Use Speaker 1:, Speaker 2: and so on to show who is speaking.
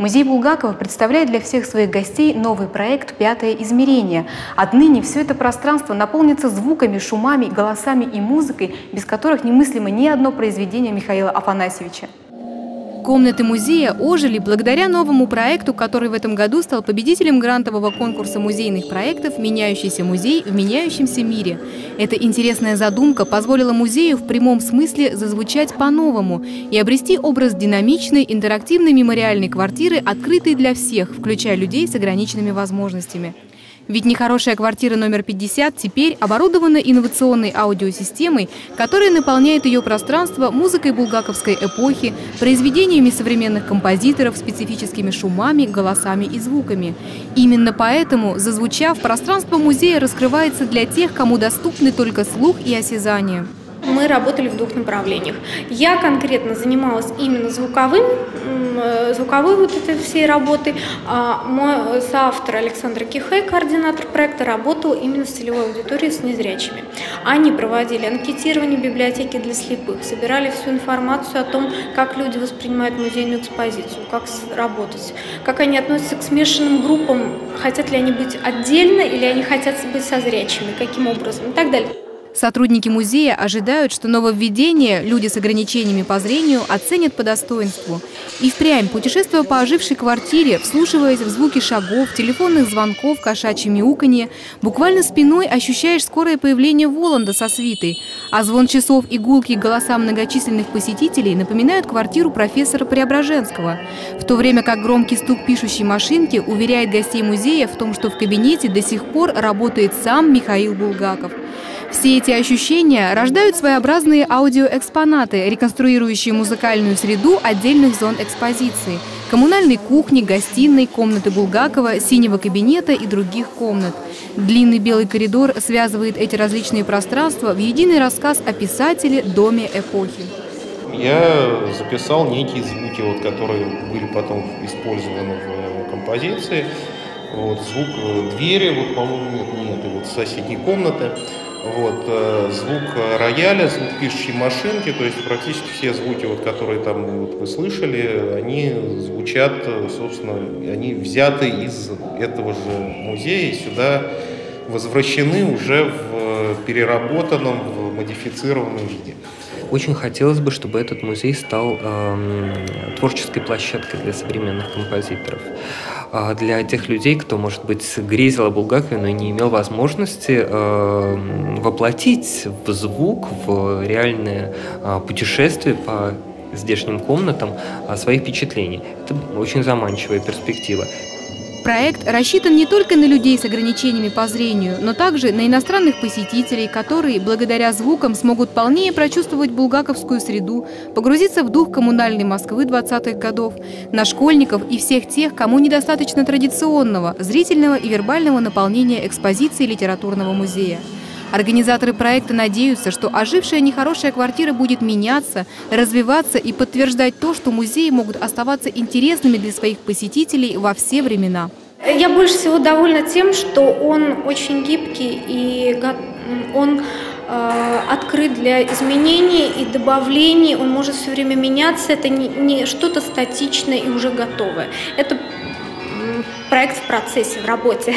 Speaker 1: Музей Булгакова представляет для всех своих гостей новый проект «Пятое измерение». Отныне все это пространство наполнится звуками, шумами, голосами и музыкой, без которых немыслимо ни одно произведение Михаила Афанасьевича. Комнаты музея ожили благодаря новому проекту, который в этом году стал победителем грантового конкурса музейных проектов «Меняющийся музей в меняющемся мире». Эта интересная задумка позволила музею в прямом смысле зазвучать по-новому и обрести образ динамичной, интерактивной мемориальной квартиры, открытой для всех, включая людей с ограниченными возможностями. Ведь нехорошая квартира номер 50 теперь оборудована инновационной аудиосистемой, которая наполняет ее пространство музыкой булгаковской эпохи, произведениями современных композиторов, специфическими шумами, голосами и звуками. Именно поэтому, зазвучав, пространство музея раскрывается для тех, кому доступны только слух и осязание.
Speaker 2: Мы работали в двух направлениях. Я конкретно занималась именно звуковой вот этой всей работой, а мой соавтор Александр Кихей, координатор проекта, работал именно с целевой аудиторией, с незрячими. Они проводили анкетирование библиотеки для слепых, собирали всю информацию о том, как люди воспринимают музейную экспозицию, как работать, как они относятся к смешанным группам, хотят ли они быть отдельно или они хотят быть со зрячими, каким образом и так далее.
Speaker 1: Сотрудники музея ожидают, что нововведение люди с ограничениями по зрению оценят по достоинству. И впрямь, путешествуя по ожившей квартире, вслушиваясь в звуки шагов, телефонных звонков, кошачье мяуканье, буквально спиной ощущаешь скорое появление Воланда со свитой. А звон часов и гулкие голоса многочисленных посетителей напоминают квартиру профессора Преображенского. В то время как громкий стук пишущей машинки уверяет гостей музея в том, что в кабинете до сих пор работает сам Михаил Булгаков. Все эти ощущения рождают своеобразные аудиоэкспонаты, реконструирующие музыкальную среду отдельных зон экспозиции – коммунальной кухни, гостиной, комнаты Булгакова, синего кабинета и других комнат. Длинный белый коридор связывает эти различные пространства в единый рассказ о писателе, доме, эпохи.
Speaker 3: Я записал некие звуки, которые были потом использованы в композиции. Звук двери, по-моему, нет, и соседней комнаты. Звук рояля, звук пишущей машинки, то есть практически все звуки, которые там вы слышали, они звучат, собственно, они взяты из этого же музея и сюда возвращены уже в переработанном, в модифицированном виде.
Speaker 4: Очень хотелось бы, чтобы этот музей стал творческой площадкой для современных композиторов. Для тех людей, кто, может быть, грезил о Булгакове, но не имел возможности воплотить в звук, в реальное путешествие по здешним комнатам своих впечатлений. Это очень заманчивая перспектива.
Speaker 1: Проект рассчитан не только на людей с ограничениями по зрению, но также на иностранных посетителей, которые, благодаря звукам, смогут полнее прочувствовать булгаковскую среду, погрузиться в дух коммунальной Москвы 20-х годов, на школьников и всех тех, кому недостаточно традиционного, зрительного и вербального наполнения экспозиции литературного музея. Организаторы проекта надеются, что ожившая нехорошая квартира будет меняться, развиваться и подтверждать то, что музеи могут оставаться интересными для своих посетителей во все времена.
Speaker 2: Я больше всего довольна тем, что он очень гибкий и он открыт для изменений и добавлений, он может все время меняться, это не что-то статичное и уже готовое. Это проект в процессе, в работе.